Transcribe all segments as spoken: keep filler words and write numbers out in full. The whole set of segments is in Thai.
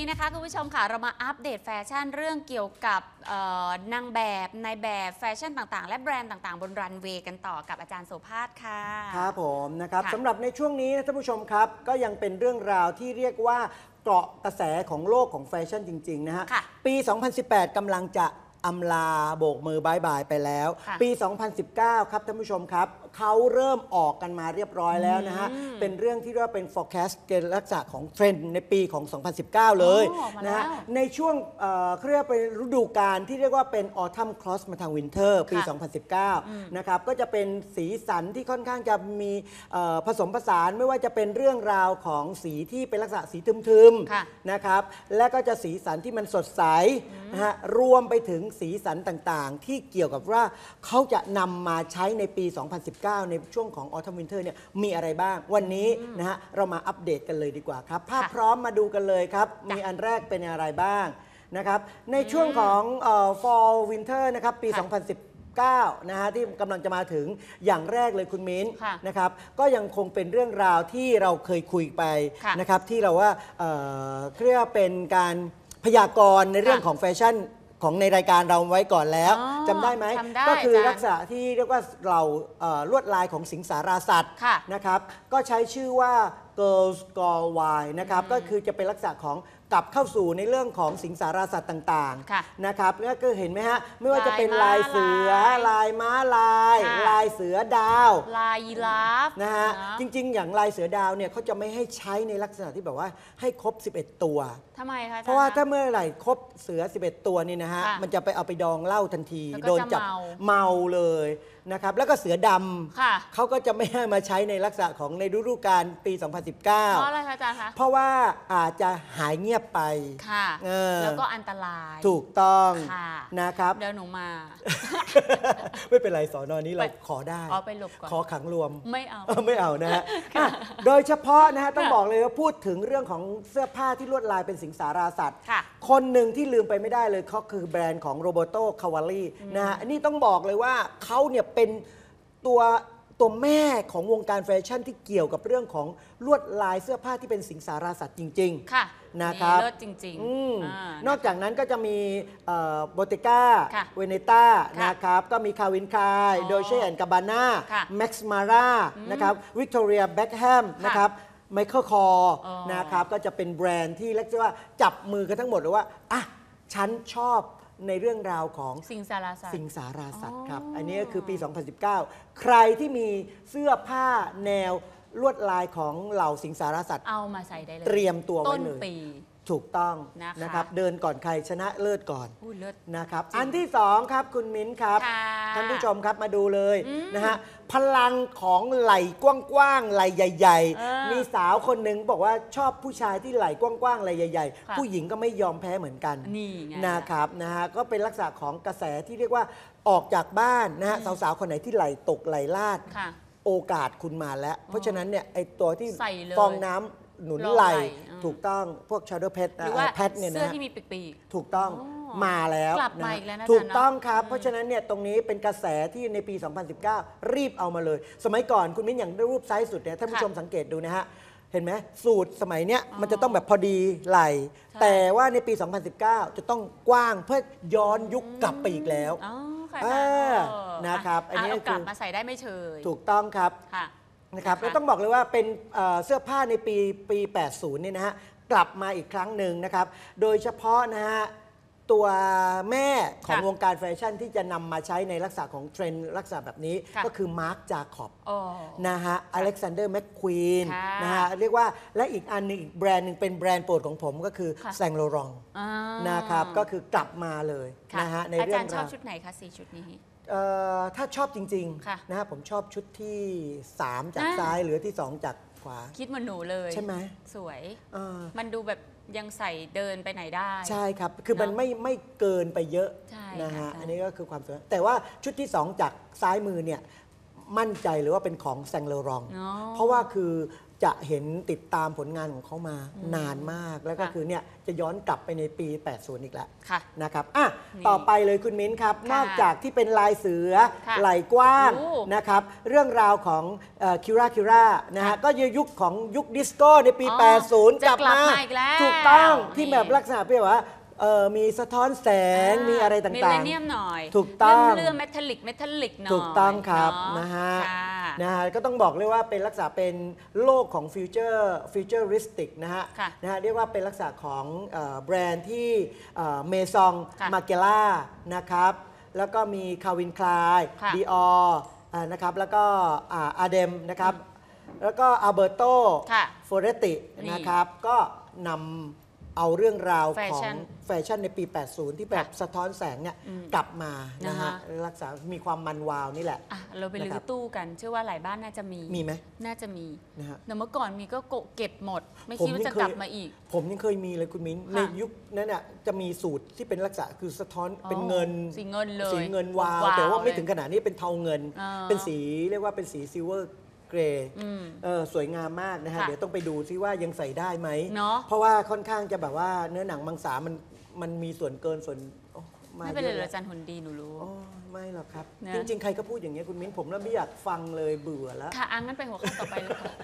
นี้นะคะคุณผู้ชมค่ะเรามาอัปเดตแฟชั่นเรื่องเกี่ยวกับนางแบบนายแบบแฟชั่นต่างๆและแบรนด์ต่างๆบนรันเวย์กันต่อกับอาจารย์โสภาสค่ะครับผมนะครับสำหรับในช่วงนี้นะท่านผู้ชมครับก็ยังเป็นเรื่องราวที่เรียกว่าเกาะกระแสของโลกของแฟชั่นจริงๆนะฮะปี สองพันสิบแปด กำลังจะอำลาโบกมือบายบายไปแล้วปี สองพันสิบเก้า ครับท่านผู้ชมครับเขาเริ่มออกกันมาเรียบร้อยแล้วนะฮะเป็นเรื่องที่เรียกว่าเป็น forecast เกณฑ์ลักษณะของเทรนด์ในปีของ สองพันสิบเก้า เลยนะฮะในช่วงเขาเรียกเป็นฤดูกาลที่เรียกว่าเป็น autumn cross มาทาง winter ปี สองพันสิบเก้า นะครับก็จะเป็นสีสันที่ค่อนข้างจะมีผสมผสานไม่ว่าจะเป็นเรื่องราวของสีที่เป็นลักษณะสีทึมๆนะครับและก็จะสีสันที่มันสดใสนะฮะรวมไปถึงสีสันต่างๆที่เกี่ยวกับว่าเขาจะนำมาใช้ในปี สองพันสิบเก้า ในช่วงของ Autumn Winter เนี่ยมีอะไรบ้างวันนี้นะฮะเรามาอัปเดตกันเลยดีกว่าครับภาพพร้อมมาดูกันเลยครับมีอันแรกเป็นอะไรบ้างนะครับในช่วงของ Fall Winter นะครับปี สองพันสิบเก้า นะฮะที่กำลังจะมาถึงอย่างแรกเลยคุณมิ้นนะครับก็ยังคงเป็นเรื่องราวที่เราเคยคุยไปนะครับที่เราว่าเรียกว่าเป็นการพยากรณ์ในเรื่องของแฟชั่นของในรายการเราไว้ก่อนแล้วจำได้ไหมก็คือลักษณะที่เรียกว่าเราลวดลายของสิงสาราสัตว์นะครับก็ใช้ชื่อว่า Girls Gone Wild นะครับก็คือจะเป็นลักษณะของกลับเข้าสู่ในเรื่องของสิงสาราสัตว์ต่างๆนะครับแล้วก็เห็นไหมฮะไม่ว่าจะเป็นลายเสือลายม้าลายลายเสือดาวลายยีราฟนะฮะจริงๆอย่างลายเสือดาวเนี่ยเขาจะไม่ให้ใช้ในลักษณะที่แบบว่าให้ครบสิบเอ็ดตัวทำไมคะเพราะว่าถ้าเมื่อไหร่ครบเสือสิบเอ็ดตัวนี่นะฮะมันจะไปเอาไปดองเหล้าทันทีโดนจับเมาเลยนะครับแล้วก็เสือดำเขาก็จะไม่ให้มาใช้ในลักษณะของในฤดูกาลปี สองพันสิบเก้าเพราะอะไรคะอาจารย์คะเพราะว่าอาจจะหายเงียบไปค่ะแล้วก็อันตรายถูกต้องนะครับเดี๋ยวหนูมาไม่เป็นไรสอนอนี้เราขอได้ขอไปหลบก่อนขอขังรวมไม่เอาไม่เอานะฮะโดยเฉพาะนะฮะต้องบอกเลยว่าพูดถึงเรื่องของเสื้อผ้าที่ลวดลายเป็นสิงสาราสัตว์คนหนึ่งที่ลืมไปไม่ได้เลยเขาคือแบรนด์ของ Roberto Cavalli นะฮะอันนี้ต้องบอกเลยว่าเขาเนี่ยเป็นตัวตัวแม่ของวงการแฟชั่นที่เกี่ยวกับเรื่องของลวดลายเสื้อผ้าที่เป็นสิงสาราสัตว์จริงๆนะครับเลิศจริงๆนอกจากนั้นก็จะมีโบเตก้าเวเนต้านะครับก็มีคาวินคายโดเช่แอนด์กาบาน่าแม็กซ์มาร่านะครับวิกตอเรียแบ็คแฮมนะครับไมเคิลคอร์นะครับก็จะเป็นแบรนด์ที่เรียกว่าจับมือกันทั้งหมดเลยว่าอ่ะฉันชอบในเรื่องราวของสิงสาราสัตว์สิงสาราสัตว์ครับอันนี้ก็คือปี สองพันสิบเก้า ใครที่มีเสื้อผ้าแนวลวดลายของเหล่าสิงสาราสัตว์เอามาใส่ได้เลยเตรียมตัวไว้เลยต้นปีถูกต้องนะครับเดินก่อนใครชนะเลิศก่อนนะครับอันที่สองครับคุณมิ้นครับท่านผู้ชมครับมาดูเลยนะฮะพลังของไหล่กว้างๆไหล่ใหญ่ๆมีสาวคนหนึ่งบอกว่าชอบผู้ชายที่ไหล่กว้างๆไหล่ใหญ่ๆผู้หญิงก็ไม่ยอมแพ้เหมือนกันนะครับนะฮะก็เป็นลักษณะของกระแสที่เรียกว่าออกจากบ้านนะฮะสาวๆคนไหนที่ไหล่ตกไหล่ลาดโอกาสคุณมาแล้วเพราะฉะนั้นเนี่ยไอตัวที่ฟองน้ำหนุนไหลถูกต้องพวกชาร์โดเพชรแพทเนี่ยนะเสื้อที่มีปีกถูกต้องมาแล้วกลับมาอีกแล้วนะถูกต้องครับเพราะฉะนั้นเนี่ยตรงนี้เป็นกระแสที่ในปี สองพันสิบเก้า รีบเอามาเลยสมัยก่อนคุณมิ้นอย่างรูปไซส์สุดเนี่ยท่านผู้ชมสังเกตดูนะฮะเห็นไหมสูตรสมัยเนี้ยมันจะต้องแบบพอดีไหลแต่ว่าในปี สองพันสิบเก้า จะต้องกว้างเพื่อย้อนยุคกลับไปอีกแล้วนะครับอันนี้กลับมาใส่ได้ไม่เฉยถูกต้องครับนะครับแล้วต้องบอกเลยว่าเป็นเสื้อผ้าในปีปี แปดสิบ เนี่ยนะฮะกลับมาอีกครั้งหนึ่งนะครับโดยเฉพาะนะฮะตัวแม่ของวงการแฟชั่นที่จะนำมาใช้ในลักษณะของเทรนด์ลักษณะแบบนี้ก็คือมาร์คจาคอบนะฮะอเล็กซานเดอร์แมคควีนนะฮะเรียกว่าและอีกอันนึงอีกแบรนด์หนึ่งเป็นแบรนด์โปรดของผมก็คือแซงโลรองนะครับก็คือกลับมาเลยนะฮะในเรื่องราวอาจารย์ชอบชุดไหนคะสี่ชุดนี้ถ้าชอบจริงๆนะฮะผมชอบชุดที่สามจากซ้ายหรือที่สองจากขวาคิดเหมือนหนูเลยใช่ไหมสวยมันดูแบบยังใส่เดินไปไหนได้ใช่ครับคือมันไม่ไม่เกินไปเยอะนะฮะอันนี้ก็คือความสวยแต่ว่าชุดที่สองจากซ้ายมือเนี่ยมั่นใจหรือว่าเป็นของแซงเลอรองอ๋อเพราะว่าคือจะเห็นติดตามผลงานของเขามานานมากแล้วก็ค่ะคือเนี่ยจะย้อนกลับไปในปี แปดสิบ อีกแล้วค่ะนะครับอ่ะนี่ต่อไปเลยคุณมิ้นครับค่ะนอกจากที่เป็นลายเสือค่ะไหล่กว้างโอ้นะครับเรื่องราวของคิวราคิวรานะฮะค่ะก็ยุคของยุคดิสโก้ในปีอ๋อแปดสิบจะกลับกลับมามาอีกแล้วถูกต้องนี่ที่แบบลักษณะเปรียบว่าเอ่อมีสะท้อนแสงมีอะไรต่างๆมิลเลเนียมหน่อยถูกต้องเลื่อมเมทัลลิกเมทัลลิกหน่อยถูกต้องครับเอนะฮะค่ะนะฮะก็ต้องบอกเลยว่าเป็นลักษณะเป็นโลกของฟิวเจอร์ฟิวเจอริสติกนะฮะค่ะนะฮะเรียกว่าเป็นลักษณะของเอ่อแบรนด์ที่เมซองค่ะมาเกล่านะครับแล้วก็มีคาวินคลายค่ะดีออนะครับแล้วก็อาเดมนะครับแล้วก็อัลเบอร์โตค่ะโฟเรตินี่นะครับก็นำเอาเรื่องราวแฟขอชั่งนแฟชั่นในปี แปดสิบ ที่แบบค่ะสะท้อนแสงเนี่ยอืมกลับมานะนะฮะฮะรักษา มีความมันวาวนี่แหละอ่ะเราไปนะรื้ครัอบ ตู้กัน เชื่อว่าหลายบ้านน่าจะมีมีไหมน่าจะมีนะฮะแต่เมื่อก่อนมีก็โกะเก็บหมด ไม่ผมคิดว่านี่จะเคยกลับมาอีกผมยังเคยมีเลยคุณมิ้นค่ะในยุคนั้นน่ะจะมีสูตรที่เป็นลักษณะคือสะท้อนอ๋อเป็นเงินสีเงินเลยสีเงินวาววาวแต่ว่าไม่เลยถึงขนาดนี้เป็นเทาเงินอ่าเป็นสีเรียกว่าเป็นสีซิลเวอร์เกรย์อืมเออสวยงามมากนะฮะค่ะเดี๋ยวต้องไปดูซิว่ายังใส่ได้ไหมเนาะเพราะว่าค่อนข้างจะแบบว่าเนื้อหนังมังสามันมันมีส่วนเกินส่วนโอ้าไม่เป็นไรยอะเหรอแล้วอาจารย์หุ่นดีหนูรู้อ๋อไม่หรอกครับนะจริง ๆ ใครก็พูดอย่างเงี้ยคุณมิ้นผมแล้วไม่อยากฟังเลยเบื่อแล้วค่ะอังั้นไปหัวข้อต่อไปเลยค่ะ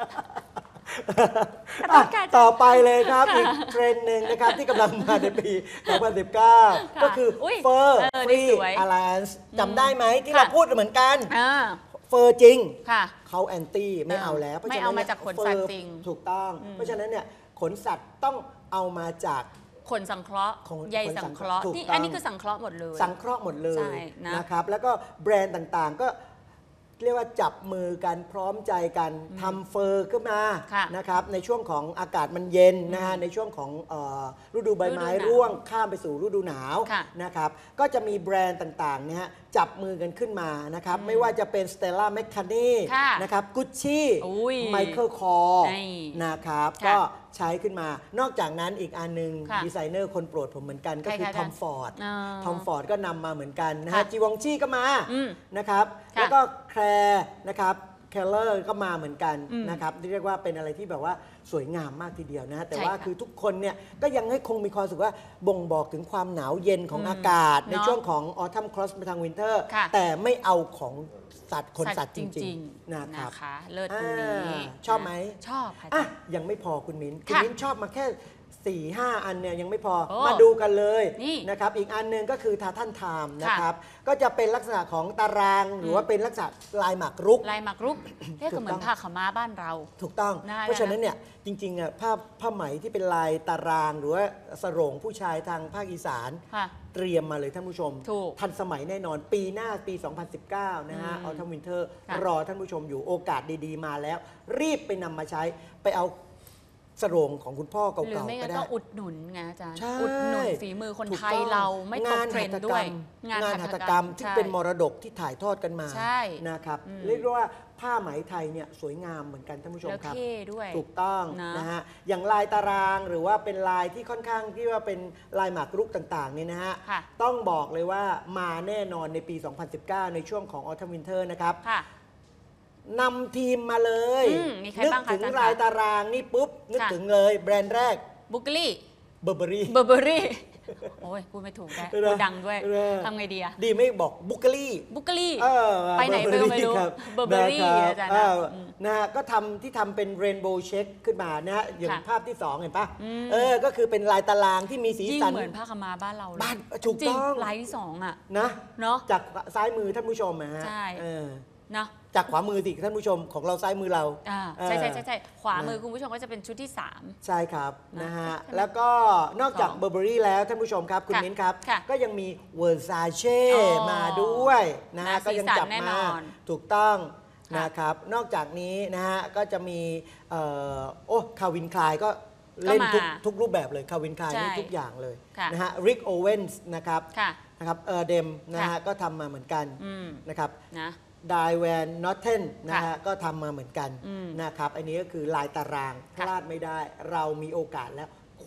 อ่ะค่ะต่อไปเลยครับค่ะอีกเทรนด์หนึ่งนะครับที่กำลังมาในปี สองพันสิบเก้าค่ะก็คืออุ๊ยเฟอร์เออฟนี่รีสวยอ l ล a นซ์จำได้ไหมที่ค่ะเราพูดเหมือนกันอ่าเฟอร์จริงค่ะเขาแอนตี้ไม่เอาแล้วพระไม่ฉะเอานั้นมานี่ยจากขนสัตว์เฟอจริงถูกต้อง เพราะฉะนั้นเนี่ยขนสัตว์ต้องเอามาจากขนสังเคราะห์ของใยขนสัสังงเคเคราะราะห์ห์ถูกนี่ต้องอันนี้คือสังเคราะห์หมดเลยสังเคราะห์หมดเลยใช่นะนะครับแล้วก็แบรนด์ต่างๆ ก็เรียกว่าจับมือกันพร้อมใจกันทำเฟอร์ขึ้นมาค่ะนะครับในช่วงของอากาศมันเย็นนะฮะในช่วงของเอ่อฤดูใบไม้ฤดูหนาวร่วงข้ามไปสู่ฤดูหนาวค่ะนะครับก็จะมีแบรนด์ต่างๆเนี่ยฮะจับมือกันขึ้นมานะครับไม่ว่าจะเป็น Stella McCartney ค่ะนะครับ Gucci อุ้ย Michael Kors นี่นะครับค่ะก็ใช้ขึ้นมา นอกจากนั้นอีกอันหนึงค่ะดีไซเนอร์คนโปรดผมเหมือนกันก็คือใครคะทอมฟอร์ดอ่าทอมฟอร์ดก็นำมาเหมือนกันนะค่ะฮะจีวองชี่ก็มาอืมนะครับค่ะแล้วก็แคร์นะครับเคลเลอร์ก็มาเหมือนกันอืมนะครับเรียกว่าเป็นอะไรที่แบบว่าสวยงามมากทีเดียวนะฮะแต่ใช่ว่าค่ะคือทุกคนเนี่ยก็ยังให้คงมีความรู้สึกว่าบ่งบอกถึงความหนาวเย็นของอืมอากาศ ในเนอะช่วงของออทัมครอสไปทางวินเทอร์ค่ะแต่ไม่เอาของสัตว์คนสัตว์จจริริงงๆๆนะครับนะคะ เลิศตรงนี้อ่าชอบไหมชอบค่ะอ่ะยังไม่พอคุณมิ้นคุณค่ะมิ้นชอบมาแค่สี่ห้าอันเนี่ยยังไม่พอโอ้มาดูกันเลยนี่นะครับอีกอันหนึงก็คือทาทันไทม์นะค่ะครับก็จะเป็นลักษณะของตารางหรือว่าเป็นลักษณะลายหมากรุกลายหมากรุกเรียกถูกเหมือต้นองผ้าขาวม้าบ้านเราถูกต้องได้เพราะฉะนั้นได้นะเนี่ยจริงๆอ่ะผ้าผ้าไหมที่เป็นลายตารางหรือว่าสโรงผู้ชายทางภาคอีสานค่ะเตรียมมาเลยท่านผู้ชมถูกทันสมัยแน่นอนปีหน้าปี สองพันสิบเก้า นะฮะอืมออทัมวินเทอร์ค่ะรอท่านผู้ชมอยู่โอกาสดีๆมาแล้ว รีบไปนำมาใช้ไปเอาสโรงของคุณพ่อหรือเก่าไม่ๆก็งั้นได้ก็อุดหนุนไงอาจารย์ใช่อุดหนุนฝีมือคนถูกไทยต้องเราไม่ตกงานเทรหันตด์ถด้กวรยรมงานหัตถกรรมที่ใช่เป็นมรดกที่ถ่ายทอดกันมาใช่นะครับอืมเรียกได้ว่าผ้าไหมไทยเนี่ยสวยงามเหมือนกันท่านผู้ชมแล้วครับเท่ด้วยถูกต้องนะนะฮะอย่างลายตารางหรือว่าเป็นลายที่ค่อนข้างที่ว่าเป็นลายหมากรุกต่างๆเนี่ยนะฮะค่ะต้องบอกเลยว่ามาแน่นอนในปี สองพันสิบเก้า ในช่วงของ Autumn Winter นะครับค่ะนำทีมมาเลยอืมมีใครนึกบ้างคะถึงอาจารย์ลายคะตารางนี่ปุ๊บ นึกค่ะถึงเลยแบรนด์แรกบุกลี่เบอร์เบอรี่เบอร์เบอรี่ โอ้ยพูดไม่ถูกแกเออพูดดังด้วยเออทำไงดีอะดีไม่บอกบุกลี่บุกลี่เออไปไหนไปก็ไม่รู้คบเบอร์เบอรี่นะคอาจารย์เอนะออืมนะฮะก็ทำที่ทำเป็นเรนโบว์เช็คขึ้นมานะฮะอย่างค่ะภาพที่สองเห็นปะอืมเออก็คือเป็นลายตารางที่มีสียิ่งสันเหมือนผ้าขาวม้าบ้านเราเลยบ้านถูกจริต้องลายที่สองอะนะเนาะจากซ้ายมือท่านผู้ชมนะฮะใช่เออเนาะจากขวามือสิท่านผู้ชมของเราซ้ายมือเราอ่าเออใช่ใช่ใช่ใช่ขวามือนะคุณผู้ชมก็จะเป็นชุดที่สามใช่ครับนะนะฮะใช่ไหมแล้วก็นอกจากสองเบอร์เบอรี่แล้วท่านผู้ชมครับ คุณค่ะมิ้นครับค่ะก็ยังมีเวอร์ซาเช่อ๋อมาด้วยนะฮะนะก็ยังจับสีสันแน่นมาอนถูกต้องค่ะนะครับ นอกจากนี้นะฮะก็จะมีเอ่อโอ้คาวินคลายก็เล่นทุกก็มาทุกรูปแบบเลยคาวินคลายใช่นี่ทุกอย่างเลยค่ะนะฮะริกโอเวนส์นะครับค่ะนะครับเออเดมนะฮะค่ะก็ทำมาเหมือนกันอืมนะครับนะไดแวนนอตเทนนะค่ะฮะก็ทำมาเหมือนกันอืมนะครับอันนี้ก็คือลายตารางพค่ะลาดไม่ได้ เรามีโอกาสแล้วค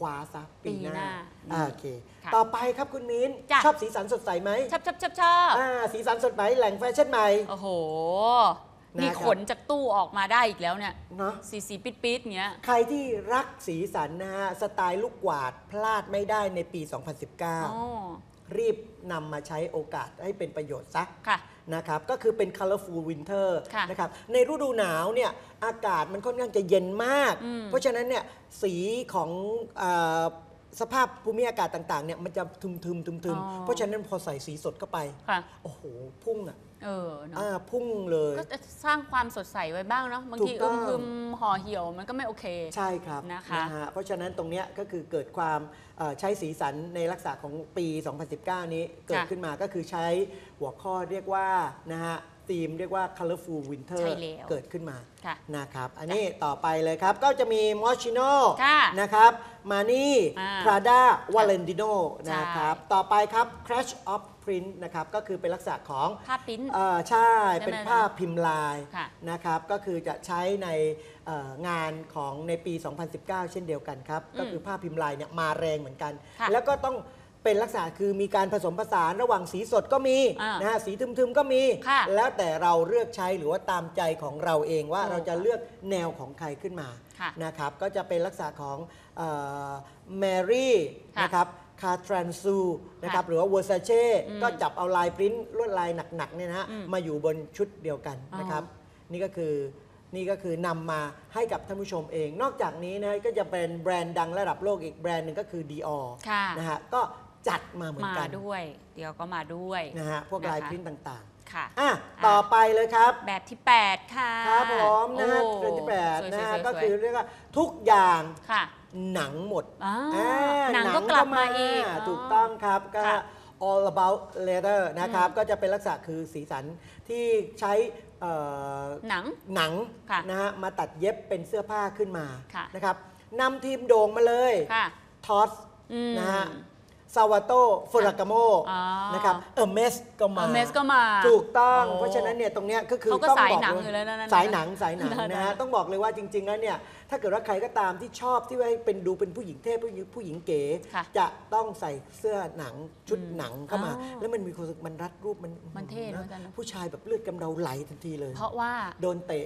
ว้าซะปีหน้าปีหน้าอ่าโอเคค่ะต่อไปครับคุณมิ้นจ้ะชอบสีสันสดใสไหมชอบชอบชอบชอบอ่าสีสันสดใสแหล่งแฟชั่นใหม่โอ้โหนะครับนี่ขนจากตู้ออกมาได้อีกแล้วเนี่ยเนาะสีสีปิดปิดๆเงี้ยใครที่รักสีสันนะฮะสไตล์ลูกกวาดพลาดไม่ได้ในปี สองพันสิบเก้าอ๋อรีบนำมาใช้โอกาสให้เป็นประโยชน์ซะค่ะนะครับก็คือเป็น colorful winter ค่ะนะครับในฤดูหนาวเนี่ยอากาศมันค่อนข้างจะเย็นมากอืมเพราะฉะนั้นเนี่ยสีของเออสภาพภูมิอากาศต่างๆเนี่ยมันจะทึมๆทึมอ๋อๆเพราะฉะนั้นพอใส่สีสดเข้าไปค่ะโอ้โหพุ่งอ่ะเออเนาะอ่าพุ่งเลยก็จะสร้างความสดใสไว้บ้างเนาะบางทีถูกต้อึองมคึมห่อเหี่ยวมันก็ไม่โอเคใช่ครับนะคะฮเพราะฉะนั้นตรงเนี้ยก็คือเกิดความเอ่อใช้สีสันในลักษณะของปี สองพันสิบเก้า นี้เกิดขึ้นมาก็คือใช้หัวข้อเรียกว่านะฮะธีมเรียกว่า colorful winter ใช่แล้วเกิดขึ้นมาค่ะนะครับอันนี้ต่อไปเลยครับก็จะมี Moschino ค่ะนะครับมานี่อ่า Prada Valentino ใช่นะครับต่อไปครับ Crash of Print นะครับก็คือเป็นลักษณะของภาพปริ้นท์เอ่อใช่ใช่ไหมเป็นภาพพิมพ์ลายค่ะนะครับก็คือจะใช้ในเอ่องานของในปี สองพันสิบเก้า เช่นเดียวกันครับ ก็คือภาพพิมพ์ลายเนี่ยมาแรงเหมือนกันค่ะแล้วก็ต้องเป็นลักษณะคือมีการผสมผสานระหว่างสีสดก็มีอ่านนะฮะสีทึมๆก็มีค่ะแล้วแต่เราเลือกใช้หรือว่าตามใจของเราเองว่าถูกเราจะเลือกแนวของใครขึ้นมาค่ะนะครับก็จะเป็นลักษณะของแมรี่ค่ะนะครับคาทรันซูนะครับค่ะหรือว่าเวอร์ซาเช่อืมก็จับเอาลายปริ้นท์ลวดลายหนักๆเนี่ยนะฮะอืมมาอยู่บนชุดเดียวกันนะครับ นี่ก็คือนี่ก็คือนำมาให้กับท่านผู้ชมเอง นอกจากนี้นะก็จะเป็นแบรนด์ดังระดับโลกอีกแบรนด์หนึ่งก็คือ Dior ค่ะนะฮะก็จัดมาเหมือนมากันด้วย เดี๋ยวก็มาด้วยนะฮะพวกลายนะคะพริ้นท์ต่างค่ะๆอ่ะต่อไปเลยครับแบบที่ แปด ค่ะครับผมนะฮะโอ้เรื่องที่แปดสวยๆนะฮะสวยๆก็คือเรียกว่าทุกอย่างค่ะหนังหมดอ่าอ่าหนังก็กลับมาอีกถูกต้องครับก็ค่ะ all about leather นะครับก็จะเป็นลักษณะคือสีสันที่ใช้เอ่อหนังหนังค่ะนะฮะมาตัดเย็บเป็นเสื้อผ้าขึ้นมาค่ะนะครับนำทีมโด่งมาเลยค่ะทอสอืมนะฮะซาวาโตฟรากาโมอ๋อนะครับเออร์เมสก็มา Hermes ก็มาถูกต้องโอ้เพราะฉะนั้นเนี่ยตรงเนี้ยก็คือเขาก็ต้องสายบอกหนังเลอยู่แล้วนะนั่นสายหนังสายหนังนั่นนะฮะๆต้องบอกเลยว่าจริงๆแล้วเนี่ยถ้าเกิดว่าใครก็ตามที่ชอบที่ว่าให้เป็นดูเป็นผู้หญิงเท่ผู้หญิงผู้หญิงเก๋ค่ะจะต้องใส่เสื้อหนังชุดอืมหนังเข้ามาอ๋อแล้วมันมีความรู้สึกมันรัดรูปมันมันเท่เนอะอาจารย์เนอะผู้ชายแบบเลือดกำเดาไหลทันทีเลยเพราะว่าโดนเตะ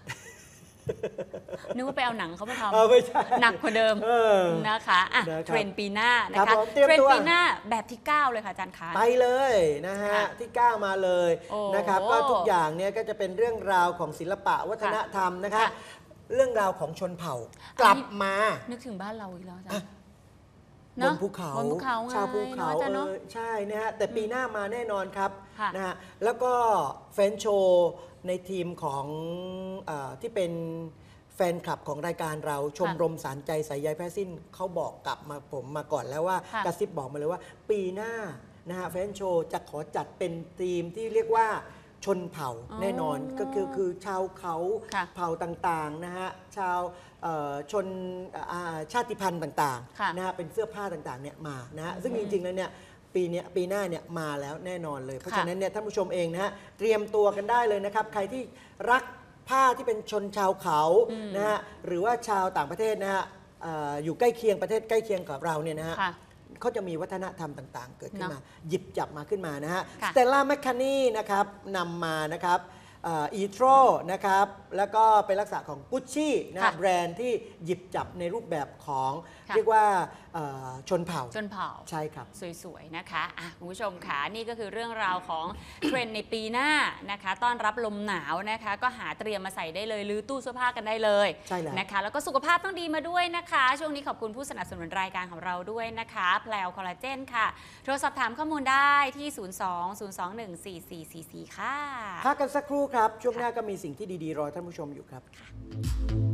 นึกว่าไปเอาหนังเขามาทเออไม่ใช่ำหนักกว่าเดิมเออนะคะอ่ะนะครับเทรนด์ปีหน้านะครัคะบผมเตรียมเทรนตัวด์ปีหน้าแบบที่ เก้า เลยค่ะอาจารย์คะไปเลยนะฮะค่ะที่ เก้า มาเลยโอ้นะครับก็ทุกอย่างเนี่ยก็จะเป็นเรื่องราวของศิลปะวัฒนธรรมนะคะค่ะเรื่องราวของชนเผ่า กลับมานึกถึงบ้านเราอีกแล้วอาจารอ่ะย์บเนอะนภูเขาบนภูเขาไงชาวภูเขาเนอะอาจารย์เอเนอะอใช่นะฮะแต่ปีหน้ามาแน่นอนครับค่ะนะฮะแล้วก็แฟนโชว์ในทีมของเออที่เป็นแฟนคลับของรายการเราชมรมสารใจสายใยแพร่สิ้นเขาบอกกลับมาผมมาก่อนแล้วว่าค่ะกระซิบบอกมาเลยว่า ปีหน้านะฮะแฟนโชว์จะขอจัดเป็นทีมที่เรียกว่าชนเผ่าอ๋อแน่นอนก็คือคือชาวเขาค่ะเผ่าต่างๆนะฮะชาวเอ่อชนอ่าชาติพันธุ์ต่างค่ะๆนะฮะเป็นเสื้อผ้าต่างๆเนี่ยมานะฮะซึ่งจริงๆแล้วเนี่ยปีเนี้ยปีหน้าเนี่ยมาแล้วแน่นอนเลย เพราะฉะนั้นเนี่ยท่านผู้ชมเองนะฮะเตรียมตัวกันได้เลยนะครับ ใครที่รักผ้าที่เป็นชนชาวเขานะฮะหรือว่าชาวต่างประเทศนะฮะเอ่ออยู่ใกล้เคียงประเทศใกล้เคียงกับเราเนี่ยนะฮะค่ะเขาจะมีวัฒนธรรมต่างๆ เกิดขึ้นเนมาอะหยิบจับมาขึ้นมานะฮะค่ะสเตลล่าแมคคานีนะครับนำมานะครับอีโตรนะครับแล้วก็เป็นลักษณะของกุชชี่นะค่ะแบรนด์ที่หยิบจับในรูปแบบของค่ะเรียกว่าเอ่อชนเผ่าจนเผ่าใช่ครับสวยๆ นะคะอ่ะคุณผู้ชมค่ะนี่ก็คือเรื่องราวของ เทรนด์ในปีหน้านะคะ ต้อนรับลมหนาวนะคะ ก็หาเตรียมมาใส่ได้เลยรื้อตู้เสื้อผ้ากันได้เลยใช่แล้วนะคะ แล้วก็สุขภาพต้องดีมาด้วยนะคะ ช่วงนี้ขอบคุณผู้สนับสนุนรายการของเราด้วยนะคะแพลวคอลลาเจนค่ะ โทรสอบถามข้อมูลได้ที่ ศูนย์ สอง ศูนย์ สอง หนึ่ง สี่ สี่ สี่ สี่ ค่ะพักกันสักครู่ครับ ช่วงหน้าก็มีสิ่งที่ดีๆ รอท่านผู้ชมอยู่ครับ